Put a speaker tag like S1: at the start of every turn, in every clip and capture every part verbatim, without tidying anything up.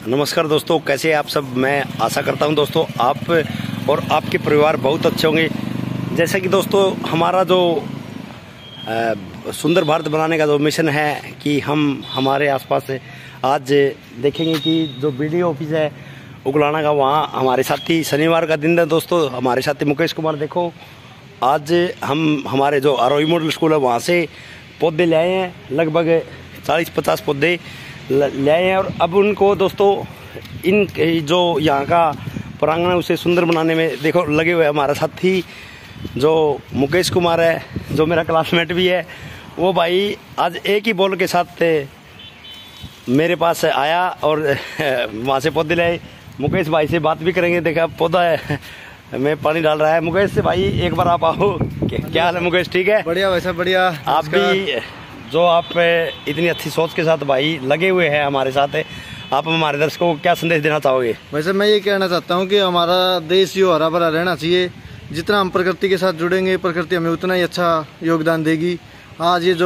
S1: नमस्कार दोस्तों, कैसे हैं आप सब। मैं आशा करता हूं दोस्तों आप और आपके परिवार बहुत अच्छे होंगे। जैसा कि दोस्तों हमारा जो सुंदर भारत बनाने का जो मिशन है कि हम हमारे आसपास से आज देखेंगे कि जो बीडीओ ऑफिस है उगलाना का, वहाँ हमारे साथी शनिवार का दिन है दोस्तों, हमारे साथी मुकेश कुमार। देखो आज हम हमारे जो आरोही मॉडल स्कूल है वहाँ से पौधे ले आए हैं, लगभग चालीस पचास पौधे ले आए हैं। और अब उनको दोस्तों इन जो यहाँ का प्रांगण है उसे सुंदर बनाने में देखो लगे हुए हमारा साथी जो मुकेश कुमार है, जो मेरा क्लासमेट भी है। वो भाई आज एक ही बॉल के साथ मेरे पास आया और वहाँ से पौधे ले आए। मुकेश भाई से बात भी करेंगे। देखा पौधा है मैं पानी डाल रहा है। मुकेश से भाई एक बार आप आओ। क्या हाल है मुकेश? ठीक है,
S2: बढ़िया वैसा बढ़िया।
S1: आप भी जो आप इतनी अच्छी सोच के साथ भाई लगे हुए हैं हमारे साथ, आप हमारे दर्शकों को क्या संदेश देना चाहोगे?
S2: वैसे मैं ये कहना चाहता हूँ कि हमारा देश यो हरा भरा रहना चाहिए। जितना हम प्रकृति के साथ जुड़ेंगे प्रकृति हमें उतना ही अच्छा योगदान देगी। आज ये जो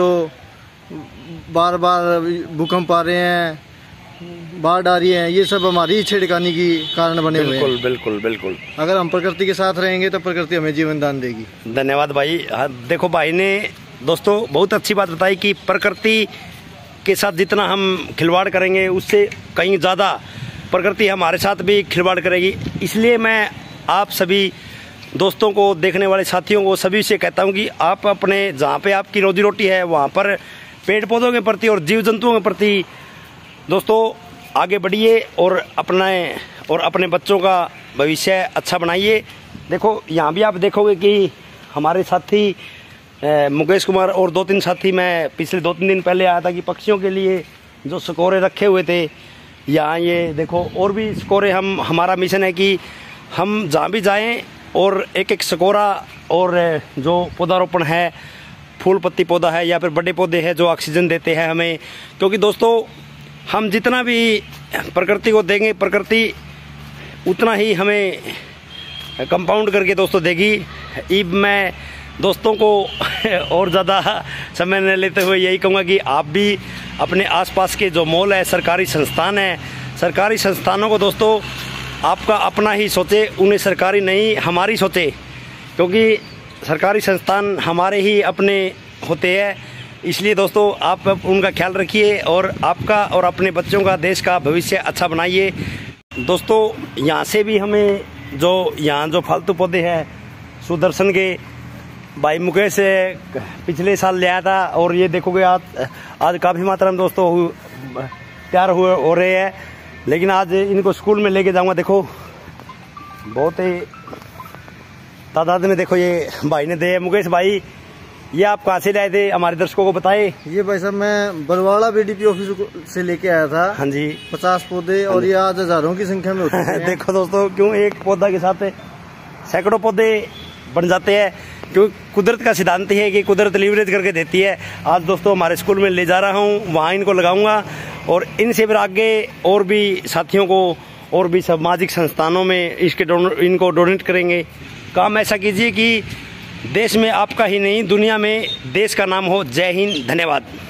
S2: बार बार भूकंप आ रहे हैं, बाढ़ आ रही है, ये सब हमारी छेड़खानी की कारण बने हुए हैं।
S1: बिल्कुल बिल्कुल बिल्कुल।
S2: अगर हम प्रकृति के साथ रहेंगे तो प्रकृति हमें जीवन दान देगी।
S1: धन्यवाद भाई। हाँ देखो भाई ने दोस्तों बहुत अच्छी बात बताई कि प्रकृति के साथ जितना हम खिलवाड़ करेंगे उससे कहीं ज़्यादा प्रकृति हमारे साथ भी खिलवाड़ करेगी। इसलिए मैं आप सभी दोस्तों को, देखने वाले साथियों को, सभी से कहता हूं कि आप अपने जहां पे आपकी रोजी रोटी है वहां पर पेड़ पौधों के प्रति और जीव जंतुओं के प्रति दोस्तों आगे बढ़िए और अपने और अपने बच्चों का भविष्य अच्छा बनाइए। देखो यहाँ भी आप देखोगे कि हमारे साथी मुकेश कुमार और दो तीन साथी, मैं पिछले दो तीन दिन पहले आया था कि पक्षियों के लिए जो स्कोरे रखे हुए थे यहाँ, ये देखो और भी स्कोरे। हम हमारा मिशन है कि हम जहाँ भी जाएं और एक एक स्कोरा और जो पौधारोपण है, फूल पत्ती पौधा है या फिर बड़े पौधे हैं जो ऑक्सीजन देते हैं हमें, क्योंकि दोस्तों हम जितना भी प्रकृति को देंगे प्रकृति उतना ही हमें कंपाउंड करके दोस्तों देगी। अब मैं दोस्तों को और ज़्यादा समय न लेते हुए यही कहूँगा कि आप भी अपने आसपास के जो मॉल है, सरकारी संस्थान है, सरकारी संस्थानों को दोस्तों आपका अपना ही सोचे, उन्हें सरकारी नहीं हमारी सोचे, क्योंकि सरकारी संस्थान हमारे ही अपने होते हैं। इसलिए दोस्तों आप उनका ख्याल रखिए और आपका और अपने बच्चों का, देश का भविष्य अच्छा बनाइए। दोस्तों यहाँ से भी हमें जो यहाँ जो फालतू पौधे हैं सुदर्शन के भाई मुकेश से पिछले साल ले आया था और ये देखोगे आज आज काफ़ी मात्रा में दोस्तों तैयार हुए हो रहे हैं। लेकिन आज इनको स्कूल में लेके जाऊंगा। देखो बहुत ही तादाद में देखो ये भाई ने दे। मुकेश भाई ये आप कहाँ से लाए थे, हमारे दर्शकों को बताए?
S2: ये भाई साहब मैं बरवाड़ा बीडीपी ऑफिस से लेके आया था।
S1: हाँ जी,
S2: पचास पौधे और ये आज हजारों की संख्या में होते हैं।
S1: देखो दोस्तों क्यों एक पौधा के साथ सैकड़ों पौधे बन जाते हैं, क्योंकि कुदरत का सिद्धांत है कि कुदरत लीवरेज करके देती है। आज दोस्तों हमारे स्कूल में ले जा रहा हूँ, वहाँ इनको लगाऊंगा और इनसे फिर आगे और भी साथियों को और भी सामाजिक संस्थानों में इसके इनको डोनेट करेंगे। काम ऐसा कीजिए कि देश में आपका ही नहीं दुनिया में देश का नाम हो। जय हिंद, धन्यवाद।